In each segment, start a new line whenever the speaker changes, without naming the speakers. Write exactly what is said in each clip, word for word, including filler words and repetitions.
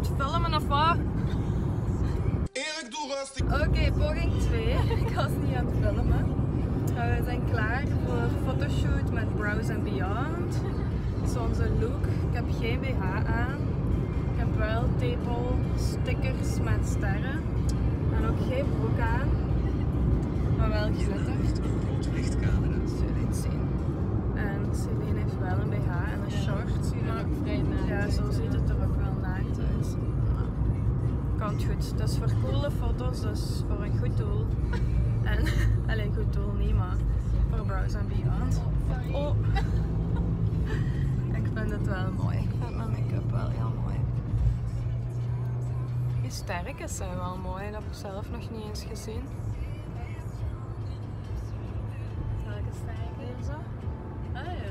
het filmen of wat?
Erik, doe rustig.
Oké, okay, poging twee. Ik was niet aan het filmen. Uh, we zijn klaar voor een fotoshoot met Brows and Beyond. Dat is onze look. Ik heb geen B H aan. Ik heb wel tepel stickers met sterren. En ook geen broek aan. Maar wel glitter. Dat zul je het zien. En Celine heeft wel een B H en een short. Maar ja, zo ziet het er ook wel naakt uit. Komt goed. Het is voor coole foto's, dus voor een goed doel. En, alleen goed doel niet, maar voor Brows and Beyond. Oh! Ik vind het wel mooi. Ik vind mijn make-up wel heel mooi. Die sterkes zijn wel mooi, dat heb ik zelf nog niet eens gezien. Welke sterken? Deze? Ah ja.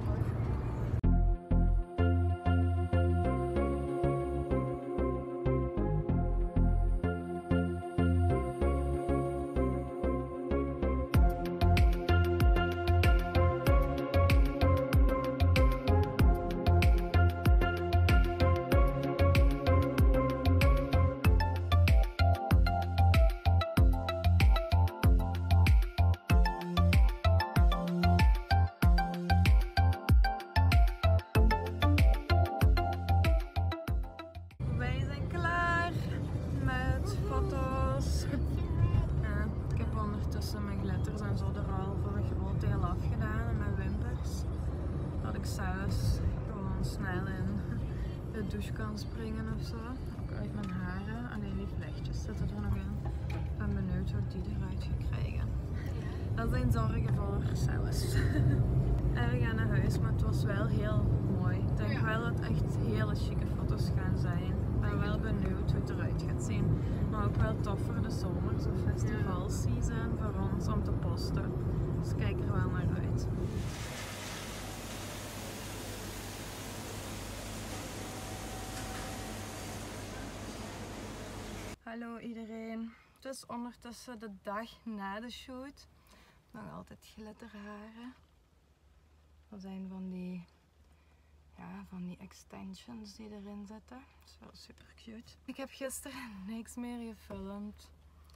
Mijn glitters en zo er al voor een groot deel afgedaan en mijn wimpers. Dat ik zelfs gewoon snel in de douche kan springen of zo. Ook uit mijn haren. Alleen die vlechtjes zitten er nog in. Ik ben benieuwd hoe ik die eruit ga krijgen. Dat zijn zorgen voor zelfs. En we gaan naar huis, maar het was wel heel mooi. Ik denk wel dat het echt hele chique foto's gaan zijn. Ik ben wel benieuwd hoe het eruit gaat zien. Maar ook wel tof voor de zomer, zo'n festivalseason voor ons om te posten. Dus kijk er wel naar uit. Hallo iedereen. Het is ondertussen de dag na de shoot. Nog altijd glitterharen. Dat zijn van die, ja, van die extensions die erin zitten. Dat is wel super cute. Ik heb gisteren niks meer gefilmd.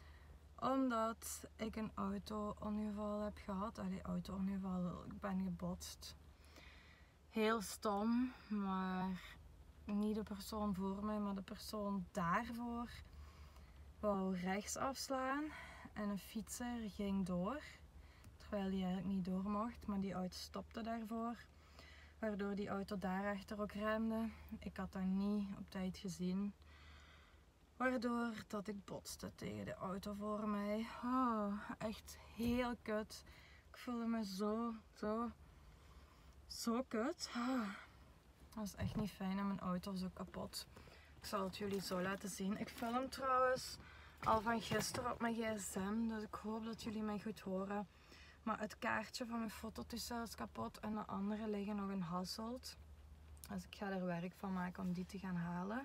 Omdat ik een auto-ongeval heb gehad. Allee, auto-ongeval, ik ben gebotst. Heel stom, maar niet de persoon voor mij, maar de persoon daarvoor wou rechts afslaan. En een fietser ging door. Terwijl die eigenlijk niet door mocht, maar die auto stopte daarvoor. Waardoor die auto daarachter ook remde. Ik had dat niet op tijd gezien. Waardoor dat ik botste tegen de auto voor mij. Oh, echt heel kut. Ik voelde me zo, zo, zo kut. Oh, dat is echt niet fijn en mijn auto is ook kapot. Ik zal het jullie zo laten zien. Ik film trouwens al van gisteren op mijn gsm, dus ik hoop dat jullie mij goed horen. Maar het kaartje van mijn fototoestel is kapot en de andere liggen nog in Hasselt. Dus ik ga er werk van maken om die te gaan halen.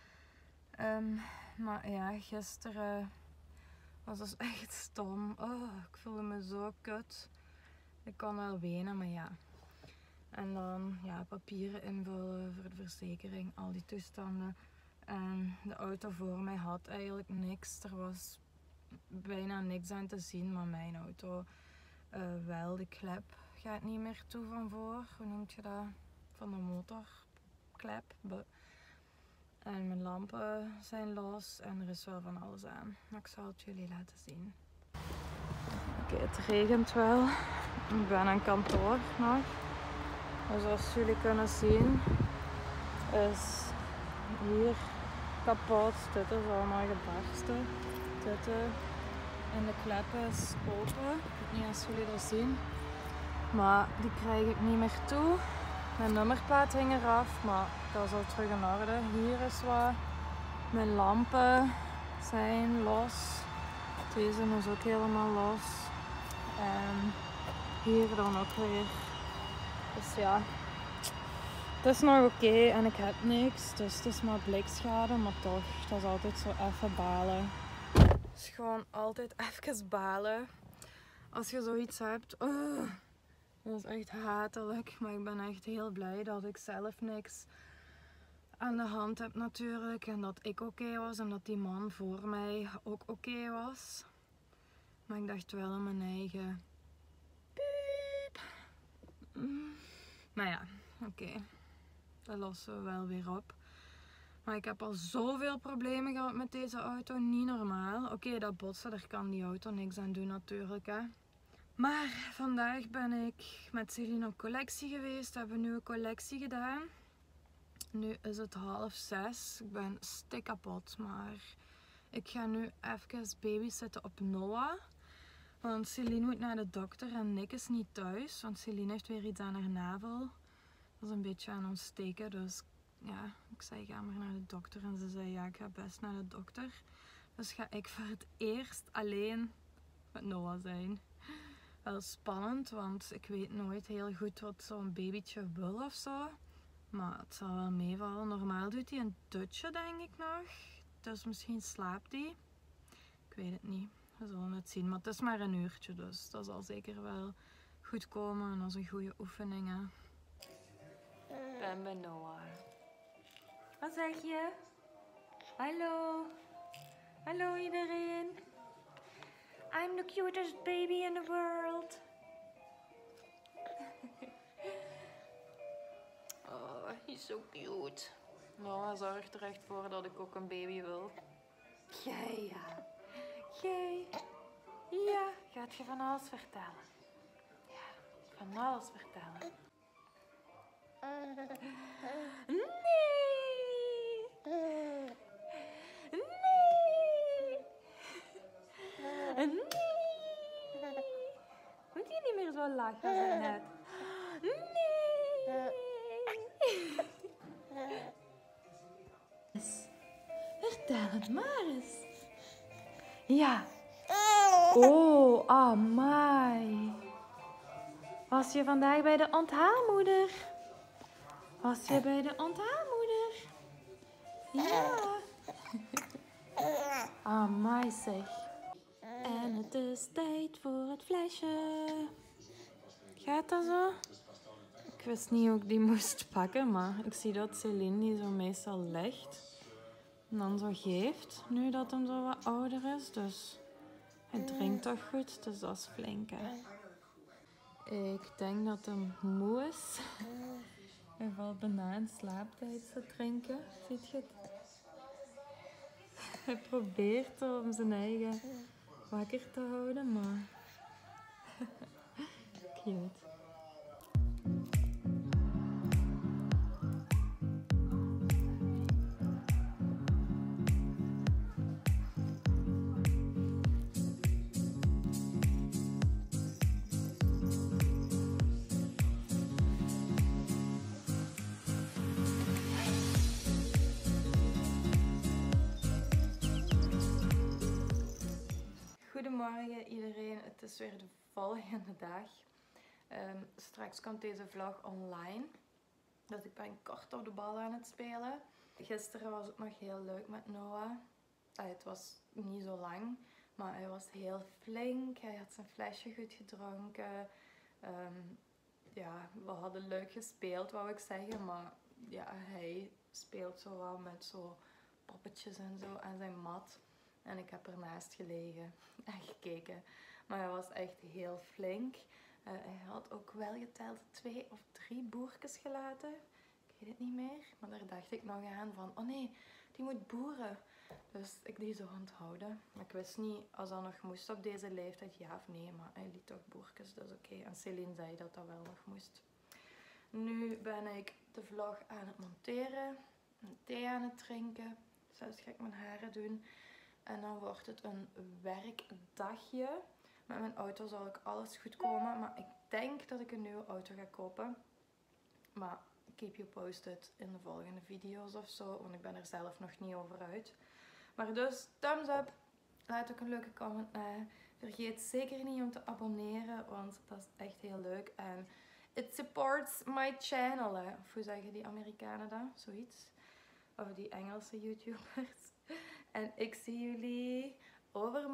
Um, maar ja, gisteren was dus echt stom. Oh, ik voelde me zo kut. Ik kon wel wenen, maar ja. En dan ja, papieren invullen voor de verzekering, al die toestanden. En de auto voor mij had eigenlijk niks. Er was bijna niks aan te zien, maar mijn auto uh, wel. De klep gaat niet meer toe van voor. Hoe noem je dat? Van de motorklep. En mijn lampen zijn los en er is wel van alles aan. Maar ik zal het jullie laten zien. Oké, okay, het regent wel. Ik ben aan kantoor nog. Dus zoals jullie kunnen zien is hier kapot. Dit is allemaal gebarsten. Dit en de klep is open. Ik weet niet of jullie dat zien. Maar die krijg ik niet meer toe. Mijn nummerplaat hing eraf, maar dat is al terug in orde. Hier is wat. Mijn lampen zijn los. Deze is ook helemaal los. En hier dan ook weer. Dus ja, het is nog oké okay en ik heb niks. Dus het is maar blikschade, maar toch, dat is altijd zo even balen. Het is gewoon altijd even balen. Als je zoiets hebt. Oh. Dat is echt hatelijk, maar ik ben echt heel blij dat ik zelf niks aan de hand heb natuurlijk. En dat ik oké was en dat die man voor mij ook oké was. Maar ik dacht wel aan mijn eigen piep. Mm. Maar ja, oké. Okay. Dat lossen we wel weer op. Maar ik heb al zoveel problemen gehad met deze auto. Niet normaal. Oké, okay, dat botsen, daar kan die auto niks aan doen natuurlijk. Hè. Maar vandaag ben ik met Celine op collectie geweest. We hebben een nieuwe collectie gedaan. Nu is het half zes. Ik ben stik kapot. Maar ik ga nu even babysitten op Noah. Want Celine moet naar de dokter en Nick is niet thuis. Want Celine heeft weer iets aan haar navel. Dat is een beetje aan ontsteken. Dus ja, ik zei ga maar naar de dokter. En ze zei ja, ik ga best naar de dokter. Dus ga ik voor het eerst alleen met Noah zijn. Wel spannend, want ik weet nooit heel goed wat zo'n babytje wil of zo. Maar het zal wel meevallen. Normaal doet hij een dutje, denk ik nog. Dus misschien slaapt hij. Ik weet het niet. We zullen het zien. Maar het is maar een uurtje, dus dat zal zeker wel goed komen. En dat is een goede oefening, hè. Ik ben bij Noah. Wat zeg je? Hallo. Hallo iedereen. I'm the cutest baby in the world. Oh, he's so cute. Noah zorgt er echt voor dat ik ook een baby wil. Jij ja. Jij. Ja. Gaat je van alles vertellen? Ja, van alles vertellen. Nee. Nee. Nee. Moet je niet meer zo lachen als net? Nee. Vertel het maar eens. Ja. Oh, amai. Was je vandaag bij de onthaalmoeder? Was je bij de onthaalmoeder? Ja. Amai zeg. En het is tijd voor het flesje. Gaat dat zo? Ik wist niet hoe ik die moest pakken, maar ik zie dat Celine die zo meestal legt. En dan zo geeft, nu dat hem zo wat ouder is. Dus hij drinkt toch goed, dus dat is flink, hè. Ik denk dat hem moe is. Hij valt bijna in slaap tijdens het drinken. Ziet je het? Hij probeert om zijn eigen wakker te houden, maar... Cute. Goedemorgen iedereen, het is weer de volgende dag. Um, straks komt deze vlog online. Dus ik ben kort op de bal aan het spelen. Gisteren was het nog heel leuk met Noah. Allee, het was niet zo lang, maar hij was heel flink. Hij had zijn flesje goed gedronken. Um, ja, we hadden leuk gespeeld, wou ik zeggen. Maar ja, hij speelt zo wel met zo poppetjes en zo aan zijn mat. En ik heb ernaast gelegen en gekeken. Maar hij was echt heel flink. Uh, hij had ook wel geteld twee of drie boertjes gelaten. Ik weet het niet meer. Maar daar dacht ik nog aan van, oh nee, die moet boeren. Dus ik die zo onthouden. Maar ik wist niet als dat nog moest op deze leeftijd, ja of nee. Maar hij liet toch boertjes, dus oké. Okay. En Celine zei dat dat wel nog moest. Nu ben ik de vlog aan het monteren. Een thee aan het drinken. Zelfs ga ik mijn haren doen. En dan wordt het een werkdagje. Met mijn auto zal ik alles goed komen. Maar ik denk dat ik een nieuwe auto ga kopen. Maar keep you posted in de volgende video's of zo. Want ik ben er zelf nog niet over uit. Maar dus, thumbs up. Laat ook een leuke comment na. Vergeet zeker niet om te abonneren. Want dat is echt heel leuk. En it supports my channel. Hè. Of hoe zeggen die Amerikanen dat? Zoiets. Of die Engelse YouTubers. En ik zie jullie over